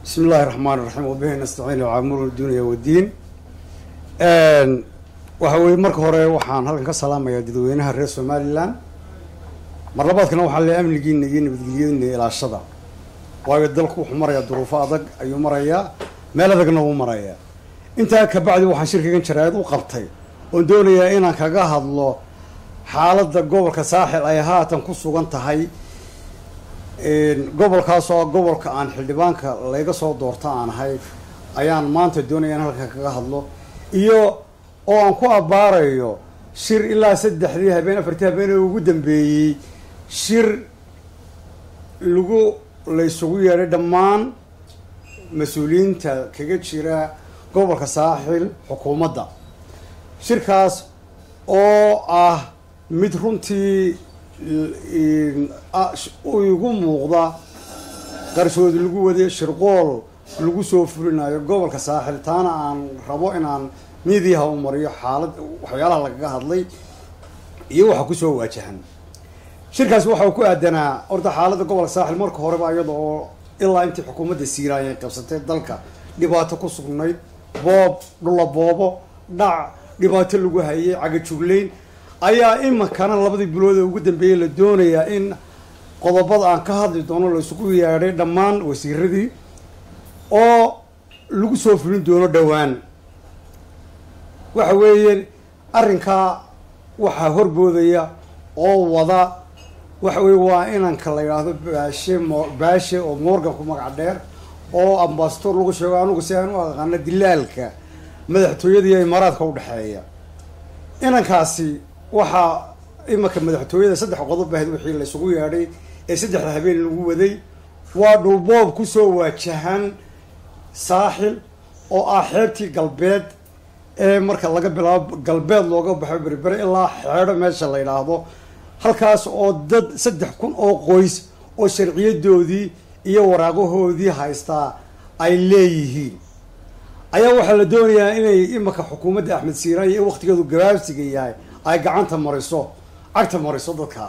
بسم الله الرحمن الرحيم وبه نستعين على أمور الدنيا والدين. وحوي مرك هراء وحان هلكن كسلام يا ددوينها reer Somaliland mar labaadkana waxa la amnigiin badgelyadina ilaa shada waayo dalku wuxuu maraya duruufo adag ayuu maraya meel adagna uu maraya inta ka bacdi waxaan shirkigan jaraad u qabtay oo doonayaa inaan kaga hadlo xaaladda gobolka saaxil ay haatan ku sugan tahay gobolkaas oo gobolka aan xildhibaanka laga soo doorto aan ahay ayaan maanta doonayaa in halka kaga hadlo iyo oo aan ku abaarayo shir ilaa 3 habeen 4 habeen ugu dambeeyay shir la isugu yeeray dhammaan mas'uuliyiinta kaga jira gobolka saaxil xukuumadda shirkaas oo ah mid runtii ugu muuqda qarshood lagu waday shirqool lagu soo fulinayo gobolka saaxil taana aan rabo inaan miidiyaha u mariyo xaalad waxyaalaha lagaga hadlay iyo waxa ku soo waajahan shirkaas waxa uu ku aadanaa orda xaaladda gobolka saaxil marka horeba iyadoo ilaa intii xukuumadda Siiraan ay qabsatay dalka dhibaato ku sugnayd boobo dhac dhibaato lagu hayay caga jugleyn ayaa imankana labadii bilood ugu dambeeyay la doonayaa in qodobada aan ka hadli doono la isugu yeeray dhammaan wasiiradii oo lagu soo fulin doono dhawaan waxa weeyeen arrinka waxa horboodaya oo wada waxa weey waa inanka la yiraahdo baashe oo Morgan ku magac dheer oo ambassador lagu sheego anigu si aan u aqaan dilaalka madaxtooyada iyo imaaraadka u dhaxeeya inankaasi waxa imaka madaxtooyada 3 qodob baahid wixii la isugu yeeray ee 3 habeen lagu waday waa dhulboob ku soo waajahan saaxil oo ah xeebtii galbeed ee marka laga bilaabo galbeed looga baxo berbere ilaa xeero meesha la yiraahdo halkaas oo dad 3,000 oo qoys oo sharciyadoodii iyo waraaqahoodii haysta ay leeyihiin ayaa waxa la doonayaa inay imaka xukuumadda Axmed Siiraan iyo waqtigeedu gabaabsiga yahay ay gacanta mariso agta mariso dadka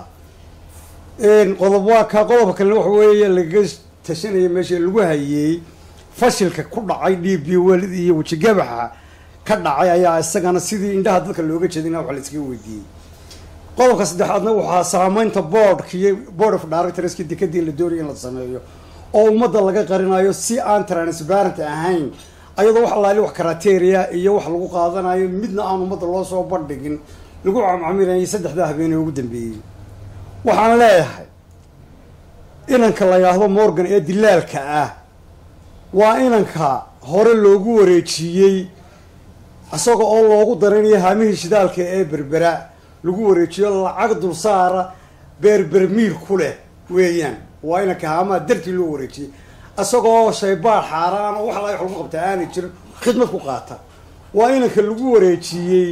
qodobka kale waxa weeye laga tashanaya meesha lagu hayay fashilka ku dhacay DB walid iyo wajigabaxa ka dhacay ayaa isagana sidii indhaha dadka looga jeedina waxa la iska weydiiyay qodobka saddexaadna waxa saamaynta board of directors dekadii la doonayay in la sameeyo oo ummadda laga qarinayo si aan transparent ahayn ayadoo wax la wax criteria iyo wax lagu qaadanayo midna aan ummadda loo soo bandhigin lagu camcamiray 3 habeen ugu dambeeyay waxaan leeyahay inanka la yiraahdo Morgan ee dilaalka ah waa inanka hore loogu wareejiyay asagoo oo loogu daranayo haamihii shidaalka ee berbera lagu wareejiyo lacag dul saara berbermiir ku leh weeyaan waa inanka haamaha dartii loo wareejiyay asagoo shaybaar xaaraan oo wax la lagu qabta aanay jirin khidmad ku qaata waa inanka lagu wareejiyay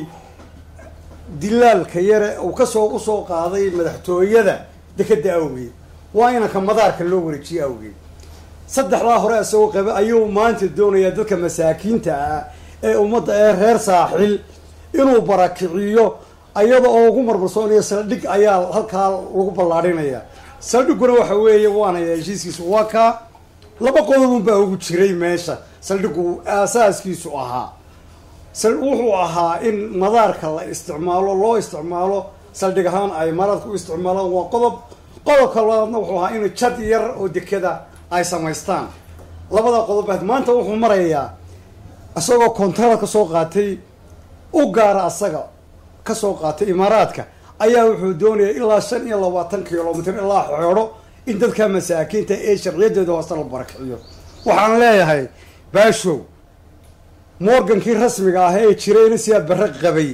dilaalka yare oo ka soo qaaday madaxtooyada dekada awgeed waa inanka madaarka loo wareejiyay awgeed saddexda hore asoo qaba ayuu maanta doonaya dadka masaakiinta ah ee ummadda ee reer saaxil inuu barakiciyo ayada oo ugu marmarsoonaya saldhig ayaa halkaa lagu ballaadhinaya saldhiguna waxa weeye waana heshiiskiisu waa ka laba qodob baa ugu jiray meesha saldhigu asaaskiisu ahaa wuxuu ahaa in madaarka la isticmaalo loo isticmaalo saldhig ahaan ay maradku isticmaalaan waa qodobka labaadna wuxuu ahaa in jad yar oo dekada ay samaystaan labada qodob maanta wuxuu marayaa asagoo kontract ka soo qaatay u gaar asaga ka soo qaatay imaaraadka ayaa wuxuu doonayaa ilaa 25 kilomitir ilaa xooro in dadka masaakiinta ee sharciyadeeda hoos la barakiciyo waxaan leeyahay baashow Morgankii rasmiga ah ee jireen si baraq qabay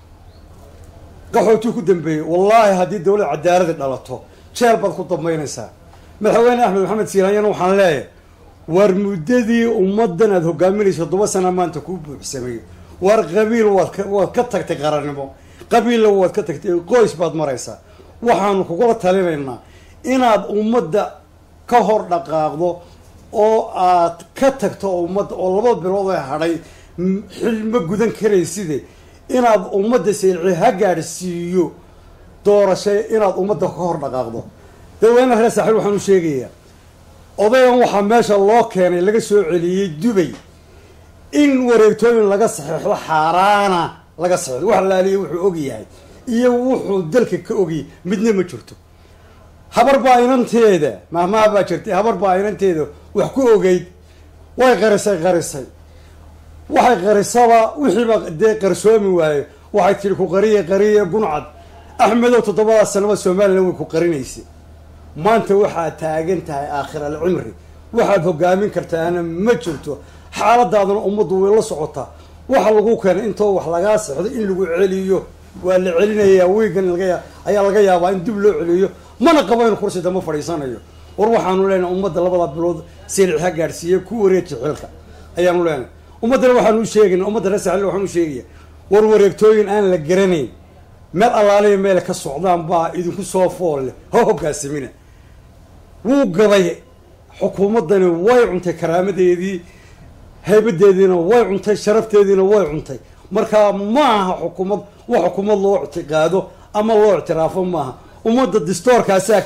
qaxootu ku dambeeyay wallahi hadii dawlad cadaalad dhalato jeel bad ku dambeynaysaa madaxweyne Axmed Maxamed Siiraan waxaan leeyahay war muddadii ummadan aad hogaaminayso 7 sano maanta ku buuxsamay war qabiil waad ka tagtay qarannimo qabiil waad ka tagtay qoys baad maraysaa waxaan kugu talinaynaa inaad ummadda ka hor dhaqaaqdo oo aad ka tagto ummadda oo 2 bilood ay hadhay xilma gudan karaysid inaad ummadda seelci ha gaarsiiyo doorashay inaad ummadda ka hor dhaqaaqdo dadweynaha reer saaxil waxaan u sheegayaa odayan waxaa meesha loo keenay laga soo celiyey Dubay in wareegtooyin laga saxiixdo xaaraana laga saxiixdo wax laaliyo wuxuu og yahay iyo wuxuu dalka ka ogay midna ma jirto habar baa inanteeda maamaha baa jirtay habar baa inanteeda wax ku ogeyd way qarisay waxay qarisaba wixiiba dee qarsoomi waayo waxay tiri ku qariye guncad axmedow 7 sano Soomaaliland way ku qarinaysay maanta waxaa taagan tahay aakhir al-cimri waxaad hogaamin kartaana ma jirto xaaladaadana ummaddu way la socotaa waxa lagu keenay intoo wax laga saxdo in lagu celiyo waa la celinayaa weegan ayaa laga yaabaa in dib loo celiyo mana qabayn kursi dama fadhiisanayo war waxaanu leenahay ummadda labada bilood sirciga gaarsiiyay ku wareejay xilka ayaanu leenahay ummadana waxaanu sheegaynaa ummadana saxil waxaanu sheegaya war wareegtooyin aan la garanayn meel allaaleey meel ka socdaan baa idinku soo fool hogaasimina wuu gabay xukuumadani way cuntay karaamadeedii haybadeediina way cuntay sharafteediina way cuntay marka ma aha xukuumad loo ictiqaado ama loo ictiraafo maaha ummadda distoorkaasaa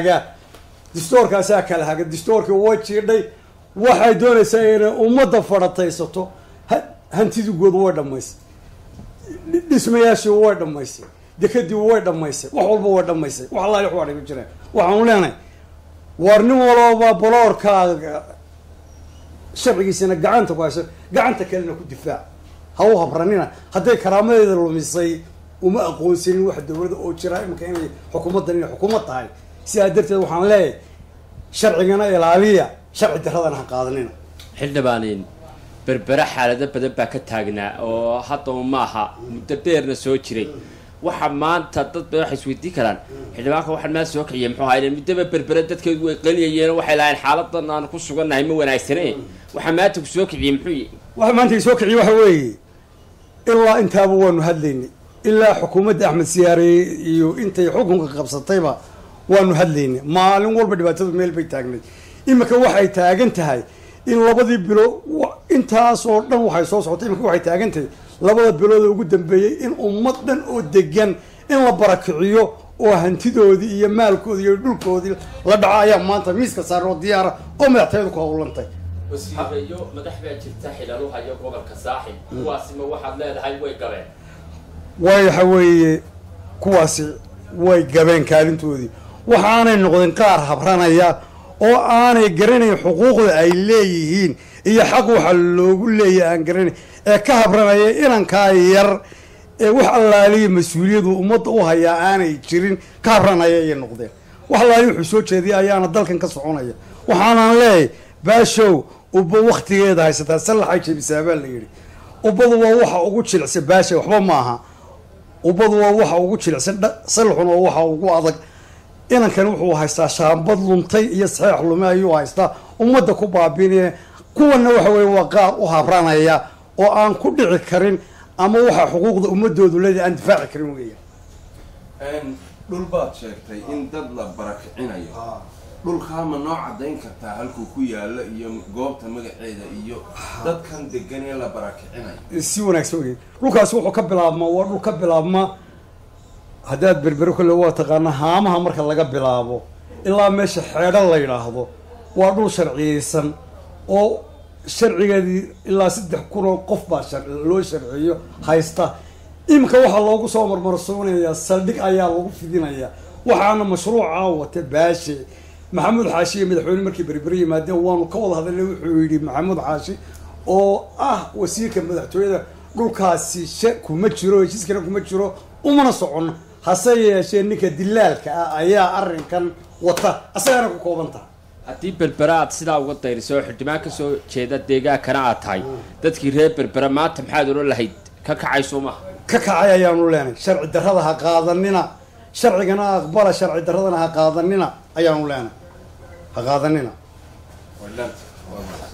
kala haga distoorkii way jiidhay waxay doonaysaa inay ummadda fadhataysato hantidigooda way dhammaysay dhismayaashii way dhammaysay dekadii way dhammaysay wax walba way dhammaysay wax allaali wax dhiga jireen waxaanu leenahay war nin walba baloorkaaga sharcigiisana gacanta ku hayso gacanta kalena ku difaac ha u habranina hadday karaamadeeda lumisay uma aqoonsanin wax dawladda oo jira imika inay xukuumaddan inay xukuumad tahay sidaa darteed waxaan leeyahay sharcigana ilaaliya sharci daradana ha qaadanina xildhibaanin berbera xaalado badan baa ka taagnaa oo haddaba maaha muddo dheerna soo jiray waxa maanta dad badan waxay isweydiin karaan xildhibaanka waxaan maa soo kiciyay muxuu ahaayeen muddaba berbera dadkeedu way qaliyayeen waxay lahayn xaaladan aan ku sugannahay ma wanaagsanee waxa maanta ku soo kiciyay muxuu yahay waxa maanta soo kiciyay waxa weeye ilaa intaaba waanu hadlaynay ilaa xukuumadda Axmed Siyaare iyo intay xukunka qabsatayba waanu hadlaynay maalin walba dhibaatadu meel bay taagnay imika waxay taagan tahay in labadii bilo intaas oo dhan waxay soo socotay imika waxay taagan tahay labada bilood ugu dambeeyay in ummad dhan oo degan in la barakiciyo oo hantidoodii iyo maalkoodii iyo dhulkoodii la dhaco ayaa maanta miiska saaro diyaara oo madaxtooyadu ku howlantay wasiirayo madaxda jirta xilaaluha iyo gobolka saaxib kuwaasima waxaad leedahay way gabeen waxa weeye kuwaasi way gabeen kaalintoodii waxaanay noqdeen qaar habranaya oo aanay garanayn xuquuqda ay leeyihiin iyo xaq waxa loogu leeyahay aan garanayn ee ka habranaya inankaa yar ee wax allaaliya mas-uuliyadu ummadda u hayaa aanay jirin ka habranaya ayay noqdeen wax allaaliya wuxuu soo jeediyay ayaana dalkan ka soconaya waxaanaan leeyahay baashow ubba waktigeeda haysataa sallaxay jebisaa baa la yidhi ubbadu waa waxa ugu jilicsan baasha waxba maaha ubbadu waa waxa ugu jilicsan sallaxuna waa waxa ugu adag inankani wuxuu haystaa shaambad luntay iyo saxiix lume ayuu haystaa ummadda ku baabiinaya kuwana waxa weeye waa qaar u habranaya oo aan ku dhici karin ama waxa xuquuqda ummadoodu leedahay aan difaaci karin weeyaan dhul baad sheegtay in dad la barakicinayo dhulkaa ma noo cadayn kartaa halkuu ku yaalo iyo goobta magaceeda iyo dadkan degan ee la barakicinayo si wanaagsan weeyaan dhulkaasi wuxuu ka bilaabmaa waa dhul ka bilaabma haddaad berbero kale waa taqaana haamaha marka laga bilaabo ilaa meesha xeedhan la yidhaahdo waa dhul sharciyeysan oo sharcigeedii ilaa 3,000 oo qof baa loo sharciyo haysta imika waxaa loogu soo marmarsoonayaa saldhig ayaa lagu fidinayaa waxaana mashruuca wata baashe maxamuud xaashi iyo madaxweyne markii berberi yimaadeen waanu ka wada hadalnay wuxuu yidhi maxamuud xaashi oo ah wasiirka madaxtooyada dhulkaasi kuma jiro heshiiskana kuma jiro umana socono hase yeeshee ninka dilaalka ah ayaa arrinkan wata asagana ku kooban tahay haddii berbera aad sidaa uga dayriso oo xildhibaan ka soo jeeda deegaankana aad tahay dadkii reer berbera maanta maxaad oran lahayd ka kacay soo maha ka kacay ayaanu leenahay sharci darrada ha qaadanina sharcigana aqbala sharci darradana ha qaadanina ayaanu leenahay ha qaadanina